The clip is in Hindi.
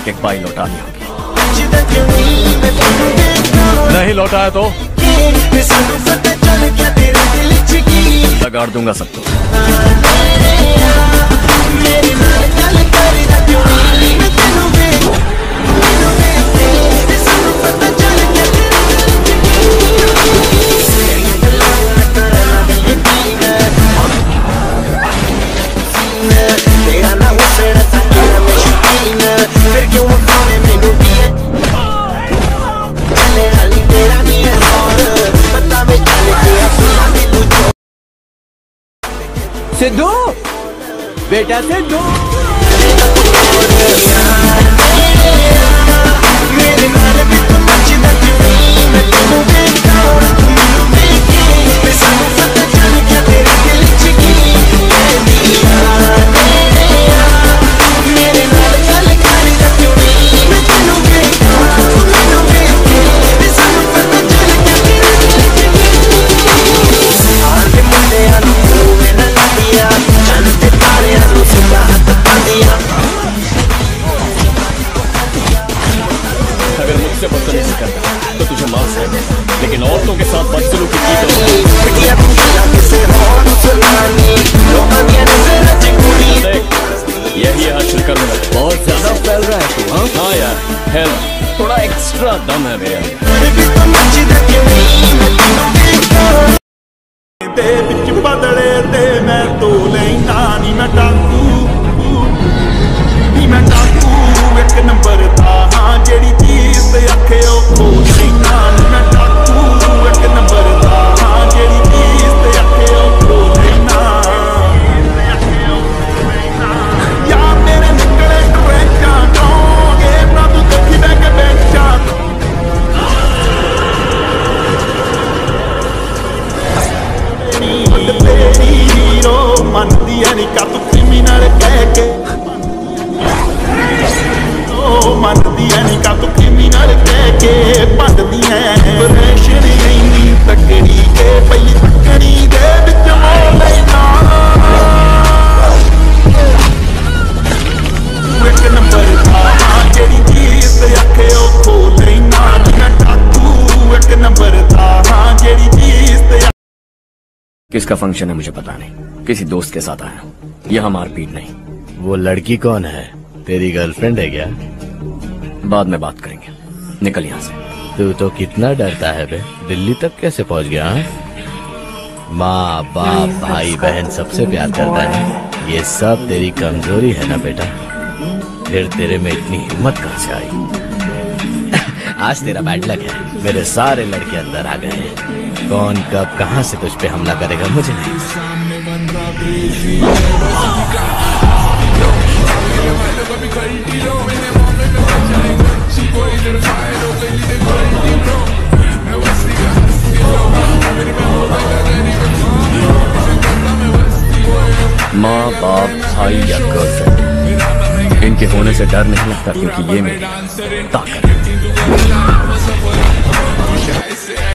एक बाई लौटानी होगी। नहीं लौटाया तो लगाड़ दूंगा सबको। सिद्धू बेटा सिद्धू अगर मुझसे बदतमीजी करता तो तुझे माफ है, लेकिन औरतों के साथ बदसलूकी की तो यही हासिल करूंगा। बहुत ज्यादा फैल रहा है तू। हाँ यार है, थोड़ा एक्स्ट्रा दम है मेरे अंदर। बदले ते मैं तो लेना नी मैं डाकू एक नंबर था। हाँ जेड़ी चीज ते आखे ओ खो लेना नी मैं डाकू एक नंबर था। हाँ जेड़ी चीज ते आखे ओ खो लेना। या मेरे निकले ट्रैचा डोंगे प्रभु देखी बैक बेचा। तेरी हीरो मनदी है नी का तू क्रिमिनल कह के। मनदी है नी का तू क्रिमिनल कह के। बनदी है रेशन नहीं तकड़ी के पई तकड़ी दे विच मोल लेना। एक नंबर था जेड़ी चीज आखे ओ खो लेना। मैं डाकू एक नंबर था। हाँ जेड़ी चीज। किसका फंक्शन है मुझे पता नहीं, किसी दोस्त के साथ आया हूँ। यहाँ मारपीट नहीं। वो लड़की कौन है? तेरी गर्लफ्रेंड है क्या? बाद में बात करेंगे, निकल यहाँ से। तू तो कितना डरता है बे, दिल्ली तक कैसे पहुँच गया? माँ बाप भाई बहन सबसे प्यार करता है, ये सब तेरी कमजोरी है ना बेटा। फिर तेरे में इतनी हिम्मत कहाँ से आई? आज तेरा बैड लक है, मेरे सारे लड़के अंदर आ गए हैं। कौन कब कहाँ से तुझ पे हमला करेगा मुझे नहीं। माँ बाप भाई या गर्लफ्रेंड, इनके होने से डर नहीं लगता, क्योंकि ये मेरी ताकत है।